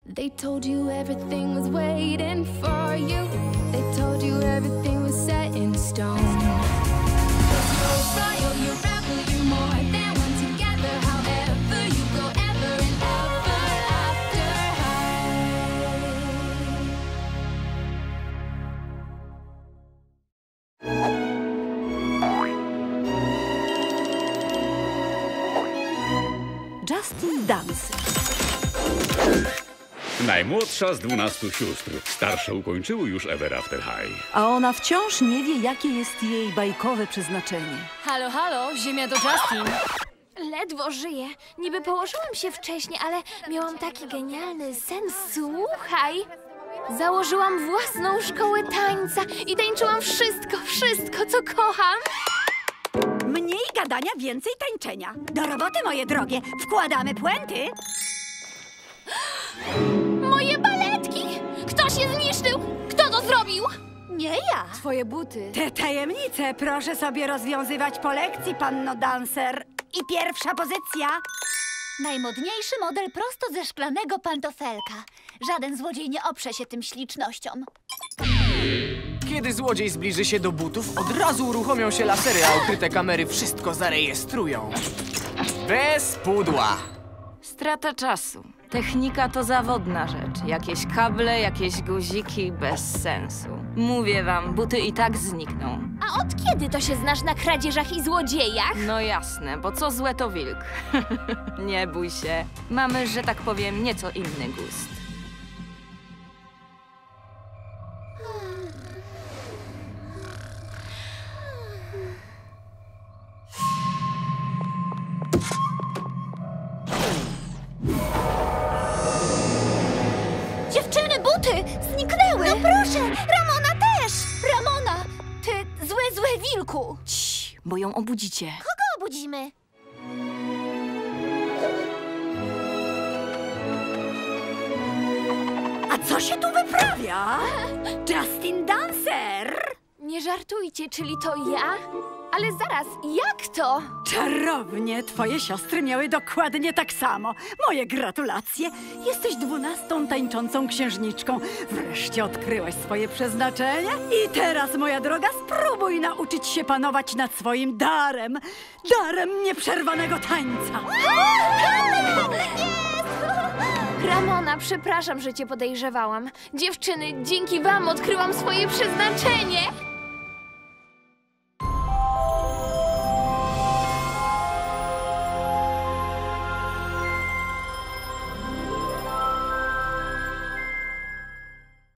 They told you everything was waiting for you. They told you everything was set in stone. 'Cause you're royal, you're rebel, you're more than one together. However you go, ever and ever after Justin Dancer. Najmłodsza z 12 sióstr. Starsze ukończyły już Ever After High. A ona wciąż nie wie, jakie jest jej bajkowe przeznaczenie. Halo, halo, ziemia do Justin. Ledwo żyję. Niby położyłam się wcześniej, ale miałam taki genialny sen. Słuchaj! Założyłam własną szkołę tańca i tańczyłam wszystko, co kocham. Mniej gadania, więcej tańczenia. Do roboty, moje drogie. Wkładamy puenty. Moje baletki! Ktoś je zniszczył! Kto to zrobił? Nie ja. Twoje buty. Te tajemnice proszę sobie rozwiązywać po lekcji, panno Dancer. I pierwsza pozycja. Najmodniejszy model prosto ze szklanego pantofelka. Żaden złodziej nie oprze się tym ślicznościom. Kiedy złodziej zbliży się do butów, od razu uruchomią się lasery, a ukryte kamery wszystko zarejestrują. Bez pudła. Strata czasu. Technika to zawodna rzecz. Jakieś kable, jakieś guziki bez sensu. Mówię wam, buty i tak znikną. A od kiedy to się znasz na kradzieżach i złodziejach? No jasne, bo co złe to wilk. Nie bój się. Mamy, że tak powiem, nieco inny gust. Dziewczyny, buty! Zniknęły! No proszę! Ramona też! Ramona! Ty zły wilku! Cii, bo ją obudzicie. Kogo obudzimy? A co się tu wyprawia? Justin Dancer! Nie żartujcie, czyli to ja? Ale zaraz, jak to? Czarownie, twoje siostry miały dokładnie tak samo. Moje gratulacje. Jesteś 12. tańczącą księżniczką. Wreszcie odkryłaś swoje przeznaczenie. I teraz, moja droga, spróbuj nauczyć się panować nad swoim darem. Darem nieprzerwanego tańca. Ramona, przepraszam, że cię podejrzewałam. Dziewczyny, dzięki wam odkryłam swoje przeznaczenie.